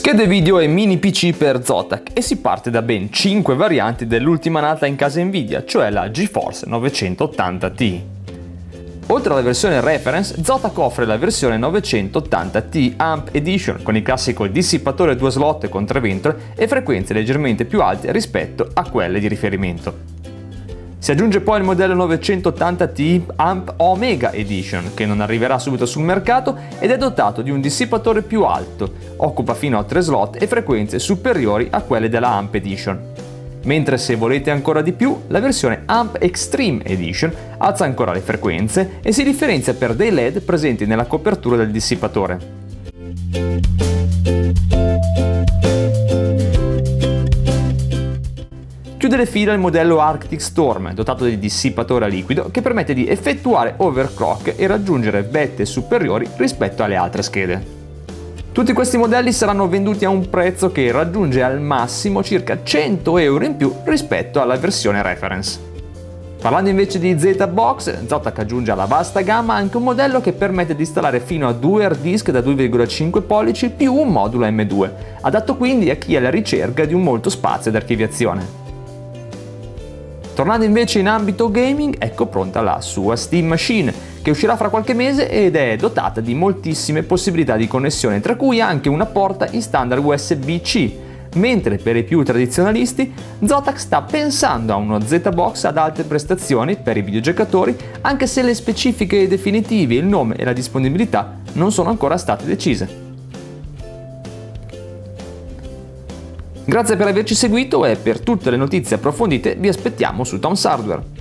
Schede video e mini PC per Zotac e si parte da ben 5 varianti dell'ultima nata in casa Nvidia, cioè la GeForce 980 Ti. Oltre alla versione Reference, Zotac offre la versione 980 Ti Amp Edition con il classico dissipatore 2 slot con 3 ventole e frequenze leggermente più alte rispetto a quelle di riferimento. Si aggiunge poi il modello 980 Ti Amp Omega Edition, che non arriverà subito sul mercato ed è dotato di un dissipatore più alto, occupa fino a 3 slot e frequenze superiori a quelle della Amp Edition. Mentre se volete ancora di più, la versione Amp Extreme Edition alza ancora le frequenze e si differenzia per dei LED presenti nella copertura del dissipatore. Chiude le fila il modello Arctic Storm, dotato di dissipatore a liquido che permette di effettuare overclock e raggiungere vette superiori rispetto alle altre schede. Tutti questi modelli saranno venduti a un prezzo che raggiunge al massimo circa 100 euro in più rispetto alla versione Reference. Parlando invece di Z-Box, Zotac aggiunge alla vasta gamma anche un modello che permette di installare fino a 2 hard disk da 2,5 pollici più un modulo M2, adatto quindi a chi è alla ricerca di un molto spazio d'archiviazione. Tornando invece in ambito gaming, ecco pronta la sua Steam Machine, che uscirà fra qualche mese ed è dotata di moltissime possibilità di connessione, tra cui anche una porta in standard USB-C, mentre per i più tradizionalisti Zotac sta pensando a uno Z-Box ad alte prestazioni per i videogiocatori, anche se le specifiche definitive, il nome e la disponibilità non sono ancora state decise. Grazie per averci seguito e per tutte le notizie approfondite vi aspettiamo su Tom's Hardware.